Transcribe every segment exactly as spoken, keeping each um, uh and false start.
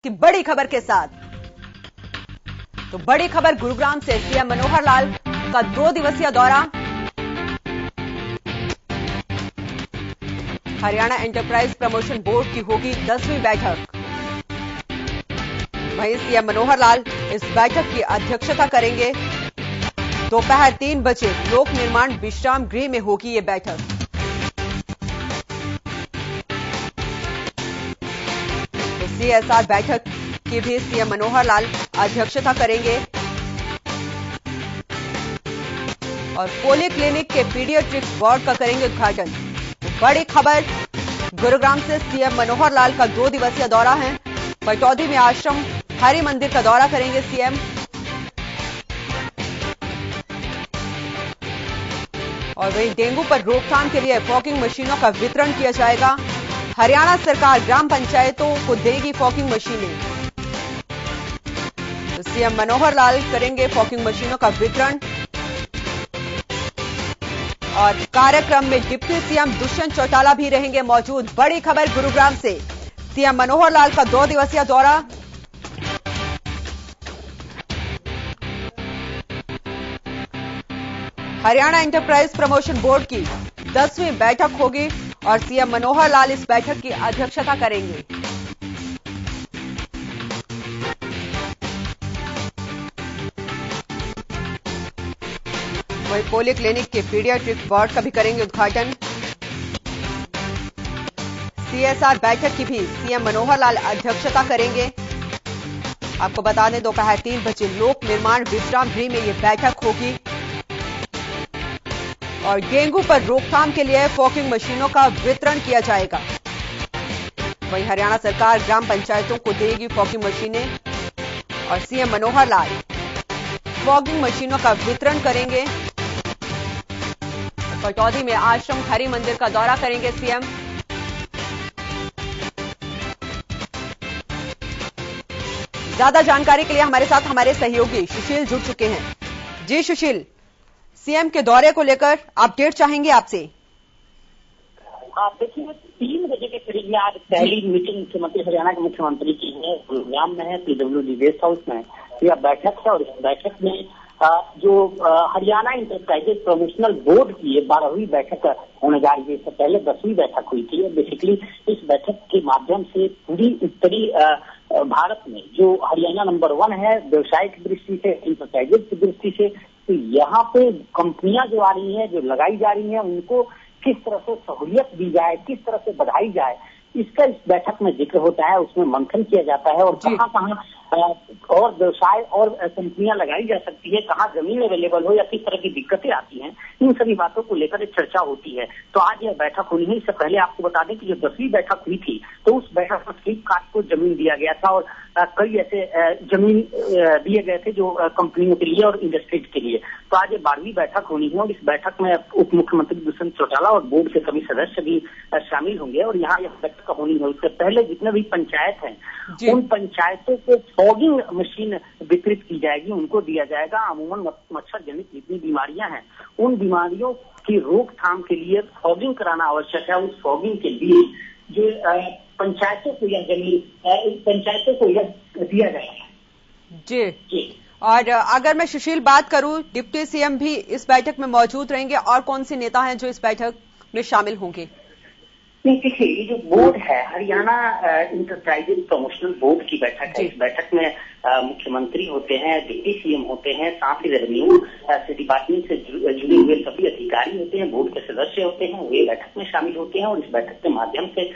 की बड़ी खबर के साथ। तो बड़ी खबर गुरुग्राम से, सीएम मनोहर लाल का दो दिवसीय दौरा। हरियाणा एंटरप्राइज प्रमोशन बोर्ड की होगी दसवीं बैठक। वहीं सीएम मनोहर लाल इस बैठक की अध्यक्षता करेंगे। दोपहर तीन बजे लोक निर्माण विश्राम गृह में होगी ये बैठक। तो सीएसआर बैठक की भी सीएम मनोहर लाल अध्यक्षता करेंगे और पोलियो क्लिनिक के पीडियाट्रिक वार्ड का करेंगे उद्घाटन। बड़ी खबर गुरुग्राम से, सीएम मनोहर लाल का दो दिवसीय दौरा है। पटौदी में आश्रम हरि मंदिर का दौरा करेंगे सीएम और वहीं डेंगू पर रोकथाम के लिए फॉगिंग मशीनों का वितरण किया जाएगा। हरियाणा सरकार ग्राम पंचायतों को देगी फॉगिंग मशीनें। तो सीएम मनोहर लाल करेंगे फॉगिंग मशीनों का वितरण और कार्यक्रम में डिप्टी सीएम दुष्यंत चौटाला भी रहेंगे मौजूद। बड़ी खबर गुरुग्राम से, सीएम मनोहर लाल का दो दिवसीय दौरा। हरियाणा एंटरप्राइज प्रमोशन बोर्ड की दसवीं बैठक होगी और सीएम मनोहर लाल इस बैठक की अध्यक्षता करेंगे। वहीं पोलियो क्लिनिक के पीडियाट्रिक वार्ड का भी करेंगे उद्घाटन। सीएसआर बैठक की भी सीएम मनोहर लाल अध्यक्षता करेंगे। आपको बता दें, दोपहर तीन बजे लोक निर्माण विश्राम गृह में यह बैठक होगी और डेंगू पर रोकथाम के लिए फॉगिंग मशीनों का वितरण किया जाएगा। वहीं हरियाणा सरकार ग्राम पंचायतों को देगी फॉगिंग मशीनें और सीएम मनोहर लाल फॉगिंग मशीनों का वितरण करेंगे। पटौदी में आश्रम हरि मंदिर का दौरा करेंगे सीएम। ज्यादा जानकारी के लिए हमारे साथ हमारे सहयोगी सुशील जुड़ चुके हैं। जी सुशील, सीएम के दौरे को लेकर अपडेट चाहेंगे आपसे। आप देखिए, तीन बजे के करीब में आज पहली मीटिंग मुख्यमंत्री हरियाणा के मुख्यमंत्री की है, गुरुग्राम में है, पीडब्ल्यूडी गेस्ट हाउस में यह बैठक है। और इस बैठक में जो हरियाणा इंटरप्राइजेज प्रमोशनल बोर्ड की बारहवीं बैठक होने जा रही है। इससे पहले दसवीं बैठक हुई थी। बेसिकली इस बैठक के माध्यम से पूरी उत्तरी भारत में जो हरियाणा नंबर वन है व्यवसाय की दृष्टि से, इंटरप्राइजेज की दृष्टि से, तो यहाँ पे कंपनियां जो आ रही हैं, जो लगाई जा रही हैं, उनको किस तरह से सहूलियत दी जाए, किस तरह से बढ़ाई जाए, इसका इस बैठक में जिक्र होता है। उसमें मंथन किया जाता है और कहाँ कहाँ और व्यवसाय और कंपनियां लगाई जा सकती है, कहाँ जमीन अवेलेबल हो या किस तरह की दिक्कतें आती हैं, इन सभी बातों को लेकर चर्चा होती है। तो आज यह बैठक होनी है। इससे पहले आपको बता दें कि जो दसवीं बैठक हुई थी तो उस बैठक में फ्लिपकार्ट को जमीन दिया गया था और कई ऐसे जमीन दिए गए थे जो कंपनियों के लिए और इंडस्ट्रीज के लिए। तो आज ये बारहवीं बैठक होनी है और इस बैठक में उप मुख्यमंत्री दुष्यंत चौटाला और बोर्ड के सभी सदस्य भी शामिल होंगे और यहाँ यह बैठक होनी है। उससे पहले जितने भी पंचायत हैं उन पंचायतों को फॉगिंग मशीन वितरित की जाएगी, उनको दिया जाएगा। अमूमन मच्छर जनित जितनी बीमारियां हैं उन बीमारियों की रोकथाम के लिए फॉगिंग कराना आवश्यक है। उस फॉगिंग के लिए जो पंचायतों को यह जमीन पंचायतों को यह दिया जाएगा। जी जी। और अगर मैं सुशील बात करूं, डिप्टी सीएम भी इस बैठक में मौजूद रहेंगे और कौन से नेता हैं जो इस बैठक में शामिल होंगे? नहीं, देखिए, ये जो बोर्ड है हरियाणा इंटरप्राइजेज प्रमोशनल बोर्ड की बैठक है। इस बैठक में आ, मुख्यमंत्री होते हैं, डिप्टी सीएम होते हैं, साथ ही रेवेन्यू से डिपार्टमेंट से जुड़े हुए सभी अधिकारी होते हैं, बोर्ड के सदस्य होते हैं, वे बैठक में शामिल होते हैं और इस बैठक के माध्यम से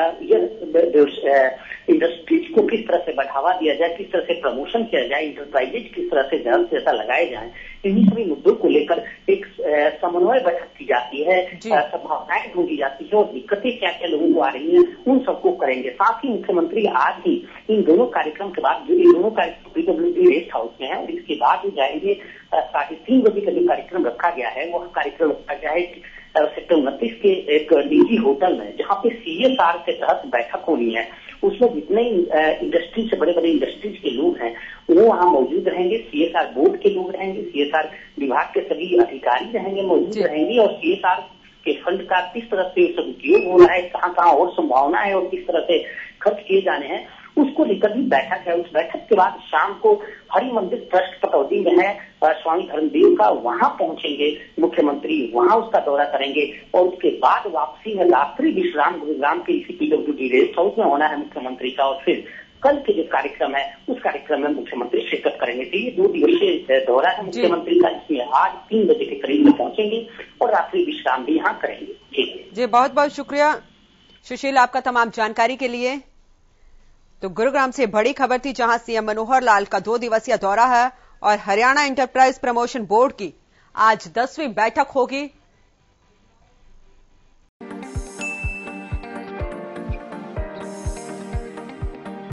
इंडस्ट्रीज को किस तरह से बढ़ावा दिया जाए, किस तरह से प्रमोशन किया जाए, इंटरप्राइजेज किस तरह से ज्यादा से ज्यादा लगाए जाए, इन्हीं सभी मुद्दों को लेकर एक समन्वय बैठक की जाती है, संभावनाएं ढूंढी जाती है और दिक्कतें क्या क्या लोगों को आ रही हैं उन सबको करेंगे। साथ ही मुख्यमंत्री आज ही इन दोनों कार्यक्रम के बाद जो इन दोनों कार्यक्रम पीडब्ल्यूडी गेस्ट हाउस में है और इसके बाद जाएंगे साढ़े तीन बजे का जो कार्यक्रम रखा गया है वह कार्यक्रम रखा गया है सेक्टर उनतीस के एक निजी होटल में, जहाँ पे सीएसआर के तहत बैठक होनी है। उसमें जितने इंडस्ट्री से बड़े बड़े इंडस्ट्रीज के लोग हैं वो वहाँ मौजूद रहेंगे, सीएसआर बोर्ड के लोग रहेंगे, सीएसआर विभाग के सभी अधिकारी रहेंगे, मौजूद रहेंगे और सीएसआर के फंड का किस तरह से सदुपयोग हो रहा है, कहाँ कहाँ और संभावना है और किस तरह से खर्च किए जाने हैं उसको लेकर भी बैठक है। उस बैठक के बाद शाम को हरि मंदिर ट्रस्ट पटौदी में है स्वामी धर्मदेव का, वहां पहुंचेंगे मुख्यमंत्री, वहां उसका दौरा करेंगे और उसके बाद वापसी में रात्रि विश्राम गुरुग्राम के इसी पीडब्ल्यूडी रेस्ट हाउस में होना है मुख्यमंत्री का। और फिर कल के जो कार्यक्रम है उस कार्यक्रम में मुख्यमंत्री शिरकत करेंगे। तो ये दो दिवसीय दौरा है मुख्यमंत्री का, जिसमें आज तीन बजे के करीब में पहुंचेंगे और रात्रि विश्राम भी यहाँ करेंगे। जी जी, बहुत बहुत शुक्रिया सुशील आपका तमाम जानकारी के लिए। तो गुरुग्राम से बड़ी खबर थी, जहां सीएम मनोहर लाल का दो दिवसीय दौरा है और हरियाणा एंटरप्राइज प्रमोशन बोर्ड की आज दसवीं बैठक होगी।